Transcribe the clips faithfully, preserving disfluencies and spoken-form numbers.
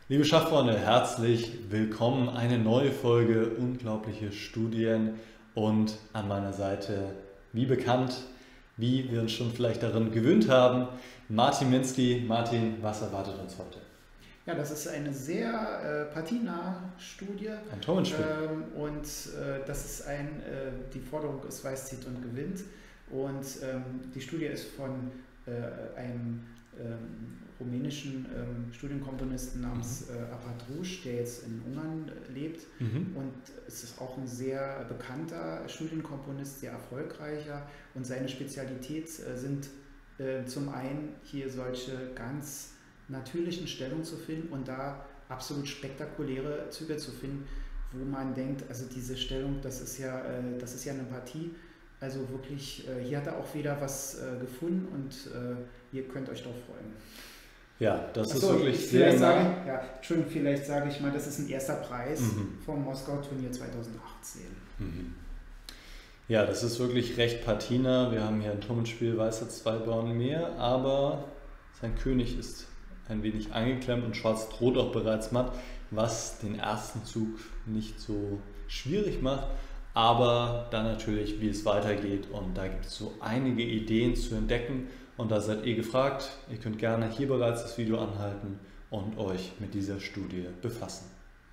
Liebe Schachfreunde, herzlich willkommen. Eine neue Folge Unglaubliche Studien und an meiner Seite, wie bekannt, wie wir uns schon vielleicht darin gewöhnt haben, Martin Minsky. Martin, was erwartet uns heute? Ja, das ist eine sehr äh, partienahe Studie. Ein Tormann-Spiel. Ähm, und äh, das ist ein, äh, die Forderung ist Weiß zieht und gewinnt. Und ähm, die Studie ist von äh, einem ähm, rumänischen ähm, Studienkomponisten namens äh, Apatruș, der jetzt in Ungarn lebt. Mhm. Und es ist auch ein sehr bekannter Studienkomponist, sehr erfolgreicher. Und seine Spezialität äh, sind äh, zum einen hier solche ganz natürlichen Stellungen zu finden und da absolut spektakuläre Züge zu finden, wo man denkt, also diese Stellung, das ist ja, äh, das ist ja eine Partie. Also wirklich, äh, hier hat er auch wieder was äh, gefunden und äh, ihr könnt euch darauf freuen. Ja, das Achso, ist wirklich ich sehr vielleicht nah. sage, ja, Entschuldigung, vielleicht sage ich mal, das ist ein erster Preis Mhm. vom Moskau-Turnier zweitausendachtzehn. Mhm. Ja, das ist wirklich recht patina. Wir haben hier ein Turmspiel, Weiß hat zwei Bauern mehr, aber sein König ist ein wenig angeklemmt und Schwarz droht auch bereits matt, was den ersten Zug nicht so schwierig macht. Aber dann natürlich, wie es weitergeht, und da gibt es so einige Ideen zu entdecken und da seid ihr gefragt. Ihr könnt gerne hier bereits das Video anhalten und euch mit dieser Studie befassen.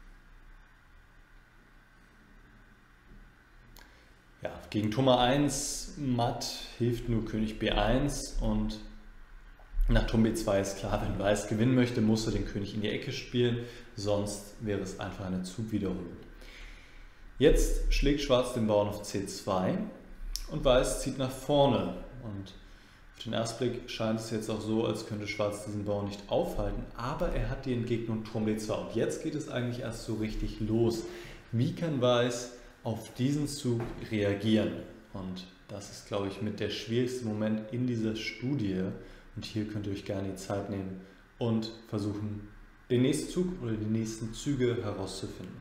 Ja, gegen Turm A eins matt hilft nur König B eins und nach Turm B zwei ist klar, wenn Weiß gewinnen möchte, muss er den König in die Ecke spielen, sonst wäre es einfach eine Zugwiederholung. Jetzt schlägt Schwarz den Bauern auf C zwei und Weiß zieht nach vorne. Und auf den ersten Blick scheint es jetzt auch so, als könnte Schwarz diesen Bauern nicht aufhalten, aber er hat die Entgegnung Turm B zwei. Und jetzt geht es eigentlich erst so richtig los. Wie kann Weiß auf diesen Zug reagieren? Und das ist, glaube ich, mit der schwierigste Moment in dieser Studie. Und hier könnt ihr euch gerne die Zeit nehmen und versuchen, den nächsten Zug oder die nächsten Züge herauszufinden.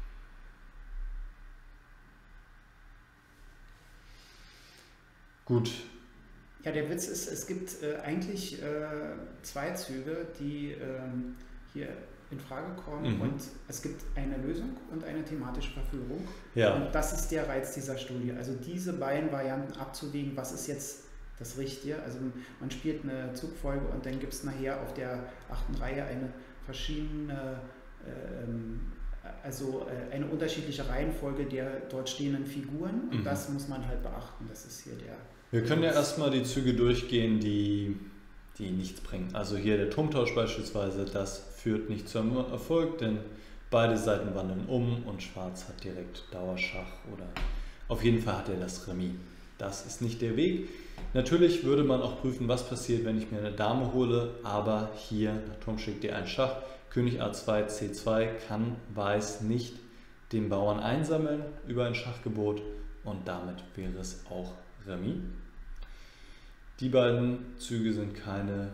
Gut. Ja, der Witz ist, es gibt äh, eigentlich äh, zwei Züge, die ähm, hier in Frage kommen Mhm. und es gibt eine Lösung und eine thematische Verführung. Ja. Und das ist der Reiz dieser Studie. Also diese beiden Varianten abzuwägen, was ist jetzt das Richtige. Also man spielt eine Zugfolge und dann gibt es nachher auf der achten Reihe eine verschiedene, ähm, also äh, eine unterschiedliche Reihenfolge der dort stehenden Figuren. Und Mhm. das muss man halt beachten. Das ist hier der... Wir können ja erstmal die Züge durchgehen, die, die nichts bringen. Also hier der Turmtausch beispielsweise, das führt nicht zum Erfolg, denn beide Seiten wandeln um und Schwarz hat direkt Dauerschach oder auf jeden Fall hat er das Remis. Das ist nicht der Weg. Natürlich würde man auch prüfen, was passiert, wenn ich mir eine Dame hole, aber hier nach Turm schlägt D eins Schach, König A zwei, C zwei kann Weiß nicht den Bauern einsammeln über ein Schachgebot und damit wäre es auch Remis. Die beiden Züge sind keine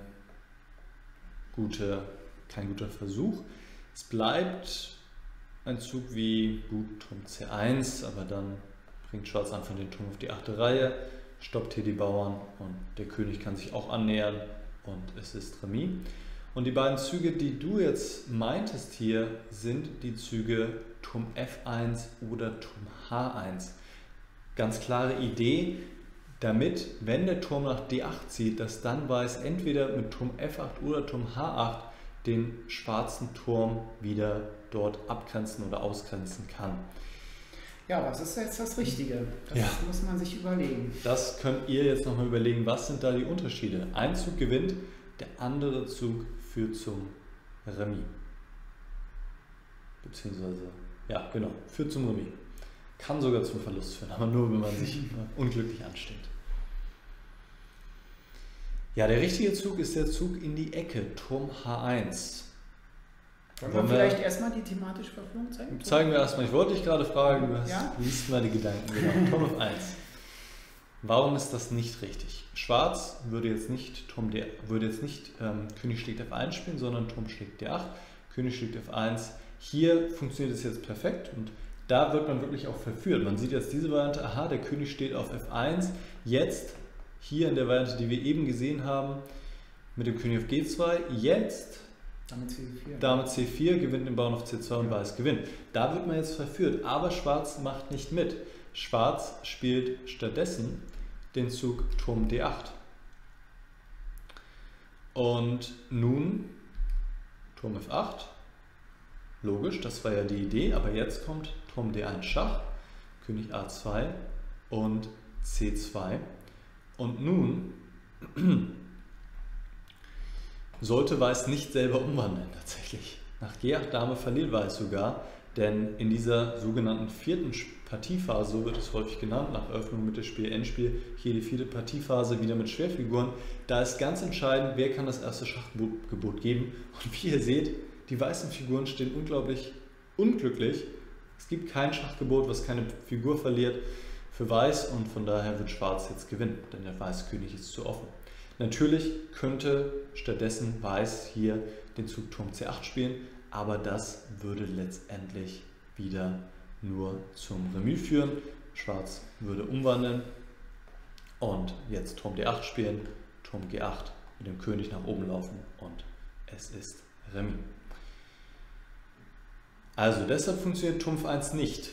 gute, kein guter Versuch. Es bleibt ein Zug wie gut Turm C eins, aber dann bringt Schwarz einfach den Turm auf die achte Reihe, stoppt hier die Bauern und der König kann sich auch annähern und es ist Remis. Und die beiden Züge, die du jetzt meintest hier, sind die Züge Turm F eins oder Turm H eins. Ganz klare Idee, damit, wenn der Turm nach D acht zieht, dass dann Weiß entweder mit Turm F acht oder Turm H acht den schwarzen Turm wieder dort abgrenzen oder ausgrenzen kann. Ja, was ist jetzt das Richtige? Das Ja. muss man sich überlegen. Das könnt ihr jetzt nochmal überlegen, was sind da die Unterschiede? Ein Zug gewinnt, der andere Zug führt zum Remis. Beziehungsweise, ja genau, führt zum Remis. Kann sogar zum Verlust führen, aber nur, wenn man sich unglücklich anstellt. Ja, der richtige Zug ist der Zug in die Ecke, Turm H eins. Wollen Wollen wir wir- vielleicht erstmal die thematische Verführung zeigen? Zeigen wir erstmal, ich wollte dich gerade fragen, du hast, Ja? liest mal die Gedanken, genau. Turm F eins. Warum ist das nicht richtig? Schwarz würde jetzt nicht, Turm D, würde jetzt nicht ähm, König schlägt F eins spielen, sondern Turm schlägt D acht, König schlägt F eins. Hier funktioniert es jetzt perfekt und da wird man wirklich auch verführt. Man sieht jetzt diese Variante, aha, der König steht auf F eins. Jetzt, hier in der Variante, die wir eben gesehen haben, mit dem König auf G zwei, jetzt Dame C vier. Dame C vier gewinnt den Bauern auf C zwei und Ja. Weiß gewinnt. Da wird man jetzt verführt, aber Schwarz macht nicht mit. Schwarz spielt stattdessen den Zug Turm D acht. Und nun Turm F acht. Logisch, das war ja die Idee, aber jetzt kommt Turm D eins Schach, König A zwei und C zwei. Und nun sollte Weiß nicht selber umwandeln tatsächlich. Nach G acht Dame verliert Weiß sogar, denn in dieser sogenannten vierten Partiephase, so wird es häufig genannt, nach Eröffnung, Mittelspiel, Endspiel, hier die vierte Partiephase wieder mit Schwerfiguren, da ist ganz entscheidend, wer kann das erste Schachgebot geben. Und wie ihr seht, die weißen Figuren stehen unglaublich unglücklich. Es gibt kein Schachgebot, was keine Figur verliert für Weiß und von daher wird Schwarz jetzt gewinnen, denn der Weißkönig ist zu offen. Natürlich könnte stattdessen Weiß hier den Zug Turm C acht spielen, aber das würde letztendlich wieder nur zum Remis führen. Schwarz würde umwandeln und jetzt Turm D acht spielen, Turm G acht mit dem König nach oben laufen und es ist Remis. Also deshalb funktioniert Trumpf eins nicht.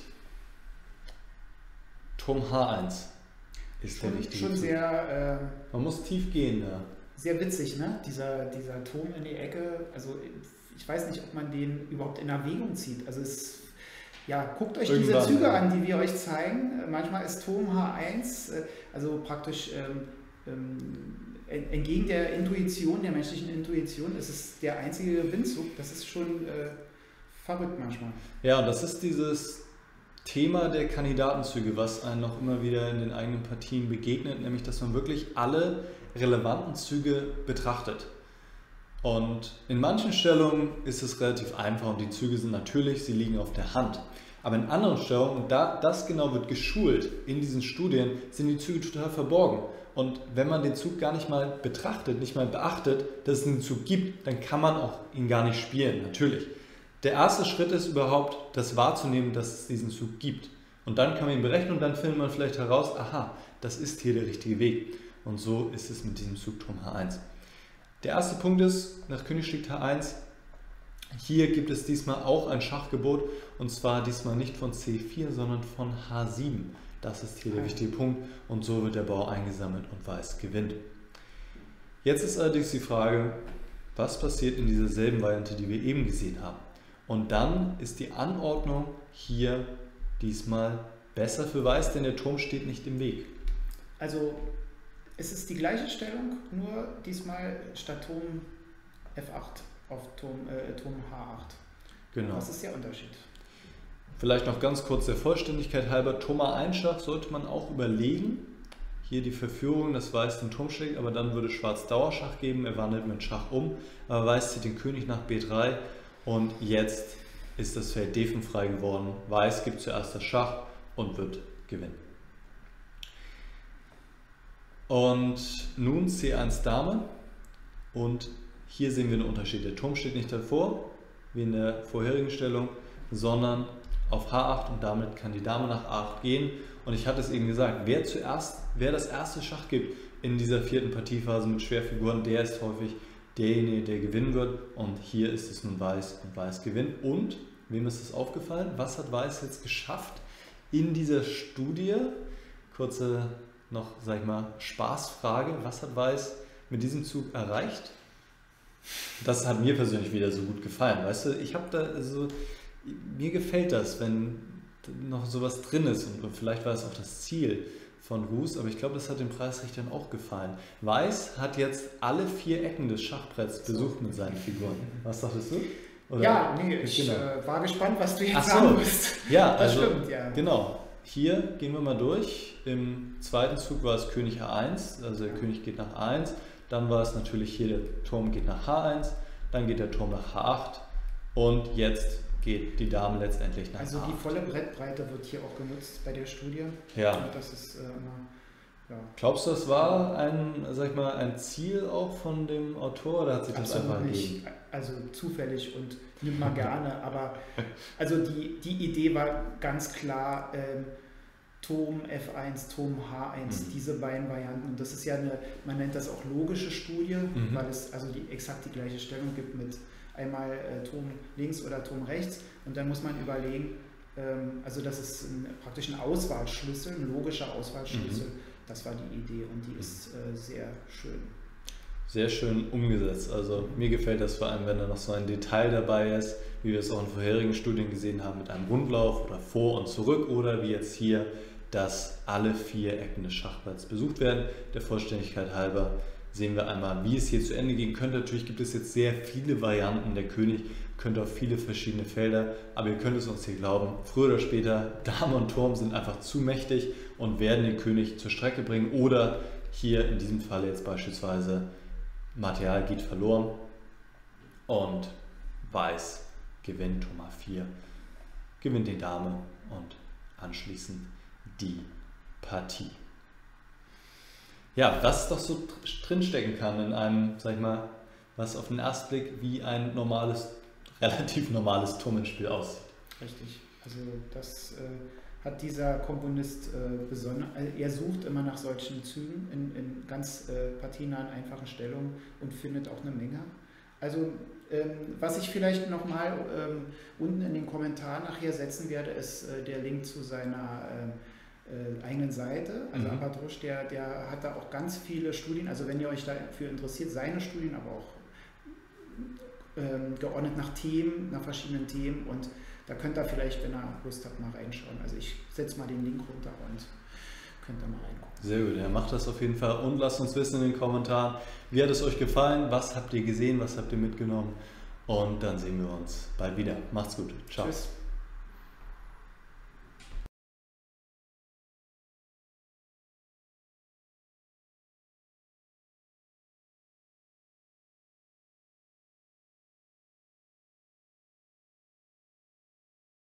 Turm H eins ist schon, der richtige Schon Zug. sehr, äh, Man muss tief gehen da. sehr witzig, ne? Dieser, dieser Turm in die Ecke. Also ich weiß nicht, ob man den überhaupt in Erwägung zieht. Also es, ja, guckt euch Irgendwann, diese Züge ja. an, die wir euch zeigen. Manchmal ist Turm H eins, äh, also praktisch ähm, ähm, entgegen der Intuition, der menschlichen Intuition, ist es der einzige Gewinnzug. Das ist schon äh, verrückt manchmal. Ja, und das ist dieses Thema der Kandidatenzüge, was einem noch immer wieder in den eigenen Partien begegnet, nämlich dass man wirklich alle relevanten Züge betrachtet. Und in manchen Stellungen ist es relativ einfach und die Züge sind natürlich, sie liegen auf der Hand. Aber in anderen Stellungen, und da, das genau wird geschult in diesen Studien, sind die Züge total verborgen. Und wenn man den Zug gar nicht mal betrachtet, nicht mal beachtet, dass es einen Zug gibt, dann kann man auch ihn gar nicht spielen, natürlich. Der erste Schritt ist überhaupt, das wahrzunehmen, dass es diesen Zug gibt. Und dann kann man ihn berechnen und dann findet man vielleicht heraus, aha, das ist hier der richtige Weg. Und so ist es mit diesem Zug Turm H eins. Der erste Punkt ist, nach König schlägt H eins, hier gibt es diesmal auch ein Schachgebot und zwar diesmal nicht von C vier, sondern von H sieben. Das ist hier der wichtige Punkt und so wird der Bauer eingesammelt und Weiß gewinnt. Jetzt ist allerdings die Frage, was passiert in dieser selben Variante, die wir eben gesehen haben? Und dann ist die Anordnung hier diesmal besser für Weiß, denn der Turm steht nicht im Weg. Also es ist die gleiche Stellung, nur diesmal statt Turm F acht auf Turm, äh, Turm H acht. Genau. Was ist der Unterschied? Vielleicht noch ganz kurz der Vollständigkeit halber, Turm A eins Schach sollte man auch überlegen. Hier die Verführung, dass Weiß den Turm schlägt, aber dann würde Schwarz Dauerschach geben, er wandelt mit Schach um, aber Weiß zieht den König nach B drei und jetzt ist das Feld D fünf frei geworden. Weiß gibt zuerst das Schach und wird gewinnen. Und nun C eins Dame und hier sehen wir den Unterschied. Der Turm steht nicht davor, wie in der vorherigen Stellung, sondern auf H acht und damit kann die Dame nach A acht gehen. Und ich hatte es eben gesagt, wer zuerst, wer das erste Schach gibt in dieser vierten Partiephase mit Schwerfiguren, der ist häufig derjenige, der gewinnen wird. Und hier ist es nun Weiß und Weiß gewinnt. Und, wem ist es aufgefallen? Was hat Weiß jetzt geschafft in dieser Studie? Kurze noch, sag ich mal, Spaßfrage. Was hat Weiß mit diesem Zug erreicht? Das hat mir persönlich wieder so gut gefallen. Weißt du, ich habe da so, mir gefällt das, wenn noch sowas drin ist und vielleicht war es auch das Ziel von Roos, aber ich glaube, das hat den Preisrichtern auch gefallen. Weiß hat jetzt alle vier Ecken des Schachbretts besucht mit seinen Figuren. Was dachtest du? Oder? Ja, nee, ich genau. äh, war gespannt, was du jetzt Ach so. sagen wirst. Ja, das also, stimmt, ja. Genau. Hier gehen wir mal durch. Im zweiten Zug war es König H eins, also der König geht nach A eins. Dann war es natürlich hier, der Turm geht nach H eins, dann geht der Turm nach H acht und jetzt geht die Dame letztendlich nach Also H acht. die volle Brettbreite wird hier auch genutzt bei der Studie. Ja. Und das ist äh, immer, ja. Glaubst du, das war ein, sag ich mal, ein Ziel auch von dem Autor oder hat sich das Absolut einfach nicht. gegeben? Also zufällig und nimmt man gerne, aber also die, die Idee war ganz klar, ähm, Tom F eins, Tom H eins, mhm. diese beiden Varianten. Und das ist ja eine, man nennt das auch logische Studie, mhm. weil es also die, exakt die gleiche Stellung gibt mit einmal äh, Tom links oder Tom rechts. Und dann muss man überlegen, ähm, also das ist ein, praktisch ein Auswahlschlüssel, ein logischer Auswahlschlüssel. Mhm. Das war die Idee und die ist äh, sehr schön. Sehr schön umgesetzt. Also mir gefällt das vor allem, wenn da noch so ein Detail dabei ist, wie wir es auch in vorherigen Studien gesehen haben, mit einem Rundlauf oder vor und zurück oder wie jetzt hier, dass alle vier Ecken des Schachbretts besucht werden. Der Vollständigkeit halber sehen wir einmal, wie es hier zu Ende gehen könnte. Natürlich gibt es jetzt sehr viele Varianten. Der König könnte auf viele verschiedene Felder, aber ihr könnt es uns hier glauben, früher oder später, Dame und Turm sind einfach zu mächtig und werden den König zur Strecke bringen oder hier in diesem Fall jetzt beispielsweise Material geht verloren und Weiß gewinnt, Turm A vier, gewinnt die Dame und anschließend die Partie. Ja, was doch so drinstecken kann in einem, sag ich mal, was auf den ersten Blick wie ein normales, relativ normales Turmenspiel aussieht. Richtig, also das äh, hat dieser Komponist äh, besonders, also er sucht immer nach solchen Zügen in, in ganz äh, partiennahen, einfachen Stellungen und findet auch eine Menge. Also ähm, was ich vielleicht nochmal ähm, unten in den Kommentaren nachher setzen werde, ist äh, der Link zu seiner äh, Äh, eigenen Seite, also mhm. Apadrusch, der, der hat da auch ganz viele Studien, also wenn ihr euch dafür interessiert, seine Studien, aber auch ähm, geordnet nach Themen, nach verschiedenen Themen und da könnt ihr vielleicht, wenn ihr Lust habt, mal reinschauen. Also ich setze mal den Link runter und könnt ihr mal reingucken. Sehr gut, ja, macht das auf jeden Fall und lasst uns wissen in den Kommentaren, wie hat es euch gefallen, was habt ihr gesehen, was habt ihr mitgenommen und dann sehen wir uns bald wieder. Macht's gut, ciao. Tschüss.